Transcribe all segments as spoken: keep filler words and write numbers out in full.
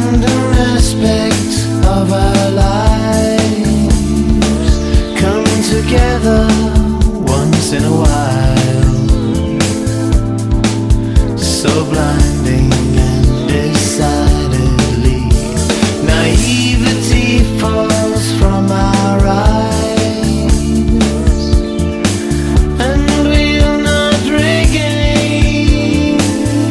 random aspects of our lives come together once in a while, so blinding and decidedly naivety falls from our eyes, and we'll not regain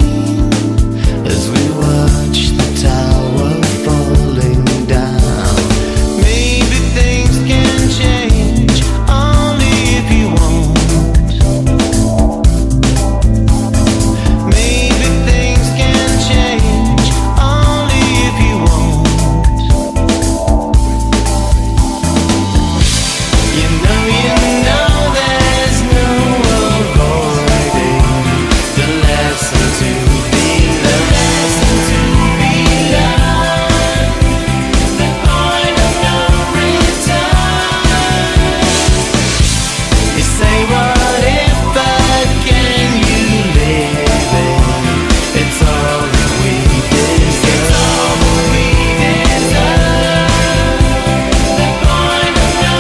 as we watch the tower falling down. Maybe things can change only if you want. Maybe things can change only if you want. You know, you know there's no avoiding the lesson to be learned, to be learned, the point of no return. You say, what if, but can you live in? It's all that we deserve. It's all that we deserve. The point of no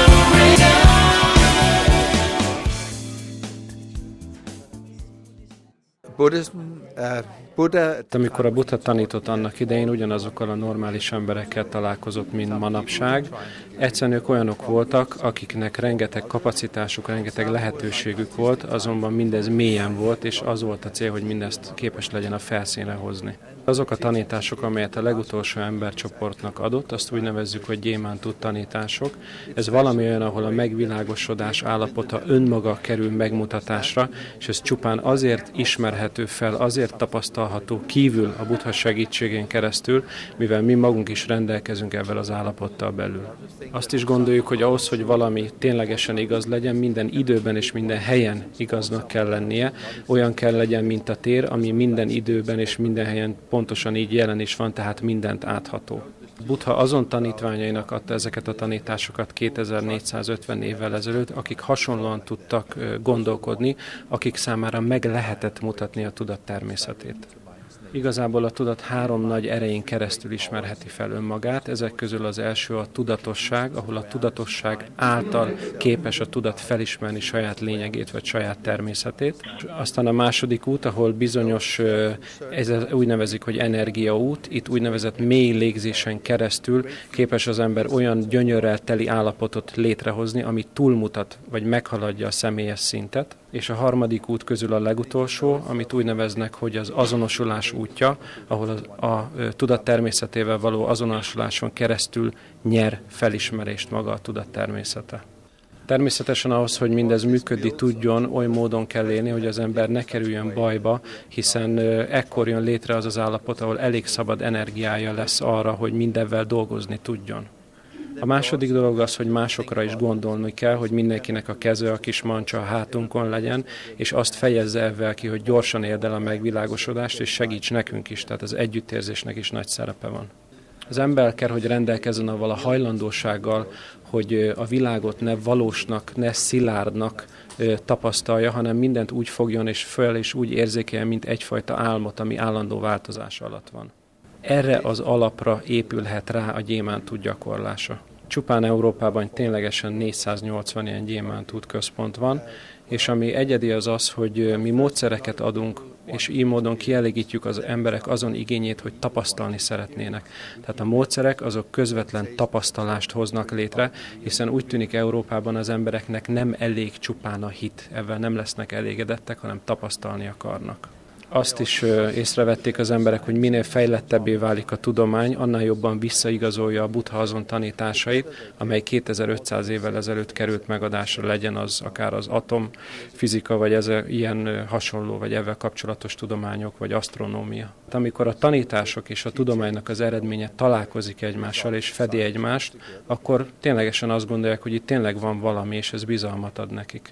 return. Buddhism, uh, Buddha. Amikor a Buddha tanított annak idején, ugyanazokkal a normális emberekkel találkozott, mint manapság. Egyszerűen ők olyanok voltak, akiknek rengeteg kapacitásuk, rengeteg lehetőségük volt, azonban mindez mélyen volt, és az volt a cél, hogy mindezt képes legyen a felszínre hozni. Azok a tanítások, amelyet a legutolsó embercsoportnak adott, azt úgy nevezzük, hogy gyémántút tanítások. Ez valami olyan, ahol a megvilágosodás állapota önmaga kerül megmutatásra, és ez csupán azért ismerhető fel, azért tapasztalható kívül a Buddha segítségén keresztül, mivel mi magunk is rendelkezünk ebben az állapottal belül. Azt is gondoljuk, hogy ahhoz, hogy valami ténylegesen igaz legyen, minden időben és minden helyen igaznak kell lennie, olyan kell legyen, mint a tér, ami minden időben és minden helyen pontosan így jelen is van, tehát mindent átható. Buddha azon tanítványainak adta ezeket a tanításokat kétezer-négyszázötven évvel ezelőtt, akik hasonlóan tudtak gondolkodni, akik számára meg lehetett mutatni a tudat természetét. Igazából a tudat három nagy erején keresztül ismerheti fel önmagát, ezek közül az első a tudatosság, ahol a tudatosság által képes a tudat felismerni saját lényegét vagy saját természetét. Aztán a második út, ahol bizonyos, ez úgy nevezik, hogy energiaút, itt úgynevezett mély légzésen keresztül képes az ember olyan gyönyörrel teli állapotot létrehozni, ami túlmutat vagy meghaladja a személyes szintet. És a harmadik út közül a legutolsó, amit úgy neveznek, hogy az azonosulás útja, ahol a, a, a tudat természetével való azonosuláson keresztül nyer felismerést maga a tudat természete. Természetesen ahhoz, hogy mindez működni tudjon, oly módon kell élni, hogy az ember ne kerüljön bajba, hiszen ekkor jön létre az az állapot, ahol elég szabad energiája lesz arra, hogy mindezzel dolgozni tudjon. A második dolog az, hogy másokra is gondolni kell, hogy mindenkinek a keze, a kis mancsa a hátunkon legyen, és azt fejezze ezzel ki, hogy gyorsan érd el a megvilágosodást, és segíts nekünk is, tehát az együttérzésnek is nagy szerepe van. Az ember kell, hogy rendelkezzen avval a hajlandósággal, hogy a világot ne valósnak, ne szilárdnak tapasztalja, hanem mindent úgy fogjon és föl, és úgy érzékeljen, mint egyfajta álmot, ami állandó változás alatt van. Erre az alapra épülhet rá a gyémántút gyakorlása. Csupán Európában ténylegesen négyszáznyolcvan ilyen gyémántút központ van, és ami egyedi az az, hogy mi módszereket adunk, és így módon kielégítjük az emberek azon igényét, hogy tapasztalni szeretnének. Tehát a módszerek azok közvetlen tapasztalást hoznak létre, hiszen úgy tűnik Európában az embereknek nem elég csupán a hit, ezzel nem lesznek elégedettek, hanem tapasztalni akarnak. Azt is észrevették az emberek, hogy minél fejlettebbé válik a tudomány, annál jobban visszaigazolja a Buddha azon tanításait, amely kétezer-ötszáz évvel ezelőtt került megadásra, legyen az akár az atomfizika, vagy ez ilyen hasonló, vagy ezzel kapcsolatos tudományok, vagy asztronómia. Amikor a tanítások és a tudománynak az eredménye találkozik egymással és fedi egymást, akkor ténylegesen azt gondolják, hogy itt tényleg van valami, és ez bizalmat ad nekik.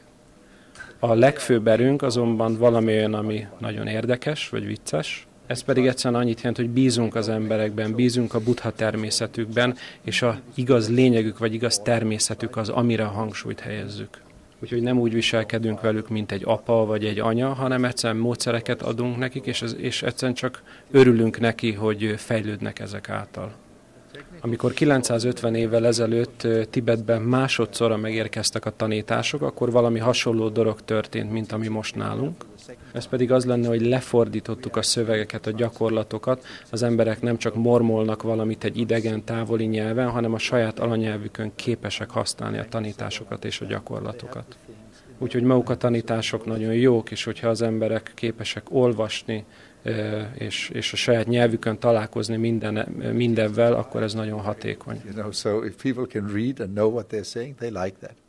A legfőbb erőnk azonban valami olyan, ami nagyon érdekes, vagy vicces. Ez pedig egyszerűen annyit jelent, hogy bízunk az emberekben, bízunk a Buddha természetükben, és a igaz lényegük, vagy igaz természetük az, amire a hangsúlyt helyezzük. Úgyhogy nem úgy viselkedünk velük, mint egy apa vagy egy anya, hanem egyszerűen módszereket adunk nekik, és, ez, és egyszerűen csak örülünk neki, hogy fejlődnek ezek által. Amikor kilencszázötven évvel ezelőtt Tibetben másodszorra megérkeztek a tanítások, akkor valami hasonló dolog történt, mint ami most nálunk. Ez pedig az lenne, hogy lefordítottuk a szövegeket, a gyakorlatokat. Az emberek nem csak mormolnak valamit egy idegen, távoli nyelven, hanem a saját anyanyelvükön képesek használni a tanításokat és a gyakorlatokat. Úgyhogy maguk a tanítások nagyon jók, és hogyha az emberek képesek olvasni, és, és a saját nyelvükön találkozni minden, mindenvel, akkor ez nagyon hatékony. You know, so if people can read and know what they're saying, they like that.